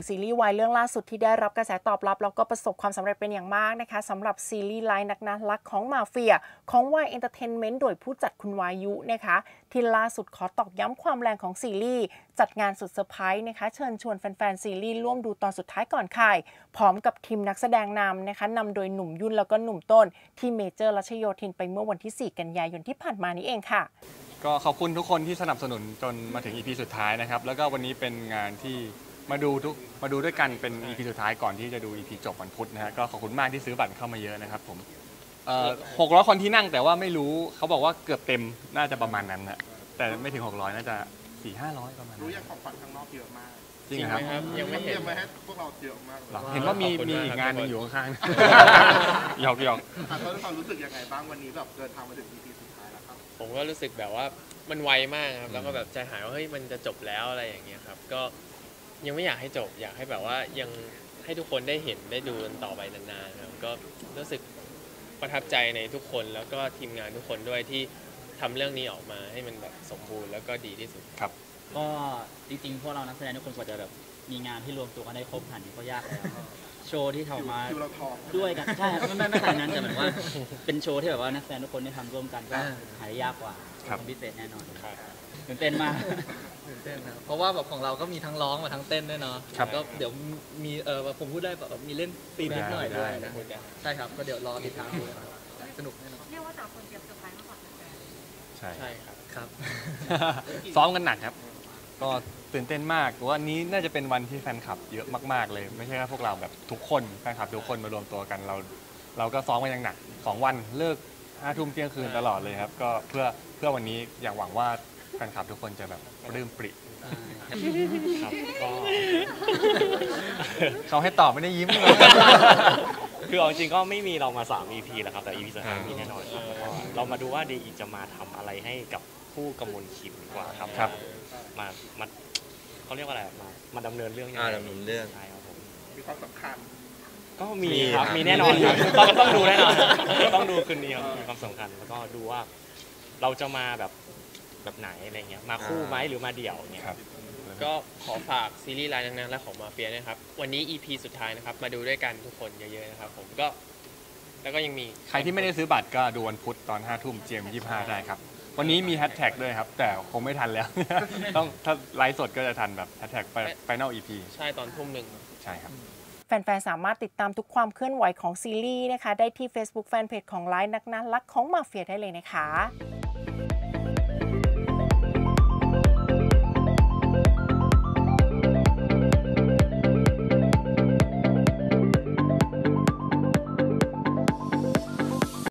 ซีรีส์วายเรื่องล่าสุดที่ได้รับกระแสตอบรับแล้วก็ประสบความสำเร็จเป็นอย่างมากนะคะสำหรับซีรีส์ไลน์นักนะรักของมาเฟียของวายเอนเตอร์เทนเมนต์โดยผู้จัดคุณวายุนะคะที่ล่าสุดขอตอกย้ำความแรงของซีรีส์จัดงานสุดเซอร์ไพรส์นะคะเชิญชวนแฟนๆซีรีส์ร่วมดูตอนสุดท้ายก่อนค่ายพร้อมกับทีมนักแสดงนำนะคะนำโดยหนุ่มยุ่นแล้วก็หนุ่มต้นที่เมเจอร์รัชโยธินไปเมื่อวันที่4 กันยายนที่ผ่านมานี้เองค่ะก็ขอบคุณทุกคนที่สนับสนุนจนมาถึง EP สุดท้ายนะครับแล้วก็วันนี้เป็นงานที่มาดูด้วยกันเป็น EP สุดท้ายก่อนที่จะดู EP จบวันพุธนะฮะก็ขอบคุณมากที่ซื้อบัตรเข้ามาเยอะนะครับผม600 คนที่นั่งแต่ว่าไม่รู้เขาบอกว่าเกือบเต็มน่าจะประมาณนั้นนะแต่ไม่ถึง600น่าจะ400-500ประมาณรู้ยังของขวัญข้างนอกเยอะมากจริงครับยังไม่เห็นมาให้พวกเราเยอะมากเห็นว่ามีอีกงานนึงอยู่ข้างๆหยอกแล้วความรู้สึกยังไงบ้างวันนี้แบบเดินทางมาถึง EP สุดท้ายแล้วครับผมก็รู้สึกแบบว่ามันไวมากครับแล้วก็แบบใจหายว่าเฮ้ยมันจะจบแล้วอะไรอย่างเงี้ยครับก็ยังไม่อยากให้จบอยากให้แบบว่ายังให้ทุกคนได้เห็นได้ดูกันต่อไปนานๆครับก็รู้สึกประทับใจในทุกคนแล้วก็ทีมงานทุกคนด้วยที่ทำเรื่องนี้ออกมาให้มันแบบสมบูรณ์แล้วก็ดีที่สุดครับก็จริงๆพวกเรานักแสดงทุกคนกว่าจะแบบมีงานที่รวมตัวกันได้ครบขนาดนี้ก็ยากแล้วโชว์ที่ทำมาด้วยกันใช่ไม่ขนาดนั้นแต่เหมือนว่าเป็นโชว์ที่แบบว่านักแสดงทุกคนได้ทำร่วมกันก็หายากกว่าพิเศษแน่นอนตื่นเต้นมากตื่นเต้นนะเพราะว่าแบบของเราก็มีทั้งร้องมาทั้งเต้นด้วยเนาะก็เดี๋ยวมีผมพูดได้แบบมีเล่นซีนนิดหน่อยด้วยนะใช่ครับก็เดี๋ยวรอติดตามดูสนุกแน่นอนเรียกว่าแต่คนเตรียมเซอร์ไพรส์มาก่อนใช่ครับซ้อมกันหนักครับก็ตื่นเต้นมากวันนี้น่าจะเป็นวันที่แฟนคลับเยอะมากๆเลยไม่ใช่แค่พวกเราแบบทุกคนแฟนคลับทุกคนมารวมตัวกันเราก็ซ้อมกันอย่างหนัก2 วันเลิก5 ทุ่มเที่ยงคืนตลอดเลยครับก็เพื่อวันนี้อยากหวังว่าแฟนคลับทุกคนจะแบบปลื้มปริ่มครับก็เขาให้ตอบไม่ได้ยิ้มคือเอาจริงก็ไม่มีเรามา3 EP แล้วครับแต่ EP สุดท้ายมีแน่นอนเรามาดูว่า DE จะมาทำอะไรให้กับผู้กำมลคิมดีกว่าครับมาเขาเรียกว่าอะไรมาดำเนินเรื่องยังไงดำเนินเรื่องใช่ครับผมมีความสำคัญก็มีครับมีแน่นอนครับต้องดูแน่นอนต้องดูคืนนี้มีความสำคัญแล้วก็ดูว่าเราจะมาแบบไหนอะไรเงี้ยมาคู่ไหมหรือมาเดี่ยวเนี่ยก็ขอฝากซีรีส์ไลน์นักๆและของมาเฟียนะครับวันนี้ EP สุดท้ายนะครับมาดูด้วยกันทุกคนเยอะๆนะครับผมก็แล้วก็ยังมีใครที่ไม่ได้ซื้อบัตรก็ดูวันพุธตอน5 ทุ่มGMM25ได้ครับวันนี้มีแฮชแท็กด้วยครับแต่คงไม่ทันแล้วต้องถ้าไลฟ์สดก็จะทันแบบแฮชแท็กFinal EP ใช่ตอนทุ่ม 1 ใช่ครับแฟนๆสามารถติดตามทุกความเคลื่อนไหวของซีรีส์นะคะได้ที่ Facebook Fanpage ของไลน์นักนะรักของมาเฟียได้เลยนะคะ